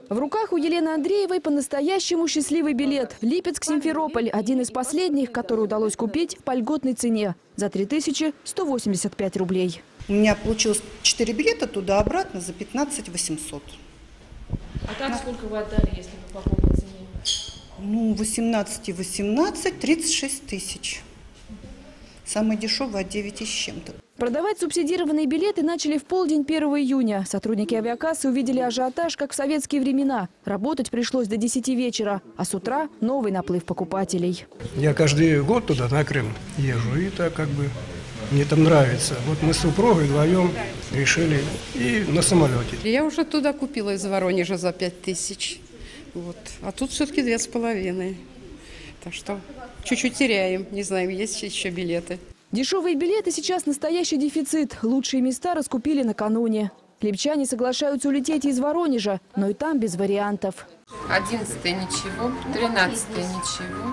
В руках у Елены Андреевой по-настоящему счастливый билет. Липецк-Симферополь – один из последних, который удалось купить по льготной цене за 3185 рублей. У меня получилось 4 билета туда-обратно за 15 800. А так сколько вы отдали, если вы по полной цене? Ну, 18 и 18 – 36 тысяч. Самый дешевый от 9 с чем-то. Продавать субсидированные билеты начали в полдень 1 июня. Сотрудники авиакассы увидели ажиотаж, как в советские времена. Работать пришлось до 10 вечера, а с утра новый наплыв покупателей. Я каждый год туда, на Крым, езжу, и так как бы мне там нравится. Вот мы с супругой вдвоем решили и на самолете. Я уже туда купила из Воронежа за 5000. Вот. А тут все-таки 2,5. Так что чуть-чуть теряем. Не знаем, есть еще билеты. Дешевые билеты сейчас настоящий дефицит. Лучшие места раскупили накануне. Липчане соглашаются улететь из Воронежа, но и там без вариантов. 11-е ничего, 13-е ничего,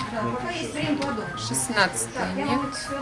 16-е нет,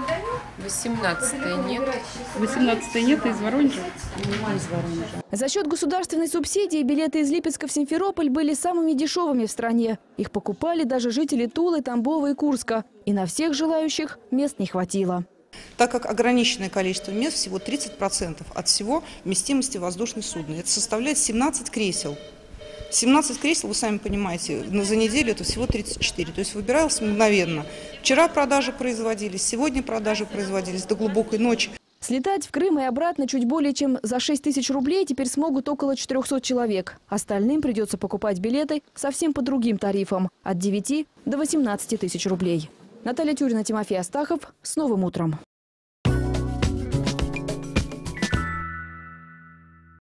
18-е нет. 18-е нет из Воронежа? Из Воронежа. За счет государственной субсидии билеты из Липецка в Симферополь были самыми дешевыми в стране. Их покупали даже жители Тулы, Тамбова и Курска. И на всех желающих мест не хватило. Так как ограниченное количество мест, всего 30% от всего вместимости воздушной судна. Это составляет 17 кресел. 17 кресел, вы сами понимаете, за неделю это всего 34. То есть выбиралось мгновенно. Вчера продажи производились, сегодня продажи производились до глубокой ночи. Слетать в Крым и обратно чуть более чем за 6 тысяч рублей теперь смогут около 400 человек. Остальным придется покупать билеты совсем по другим тарифам – от 9 до 18 тысяч рублей. Наталья Тюрина, Тимофей Астахов. С новым утром.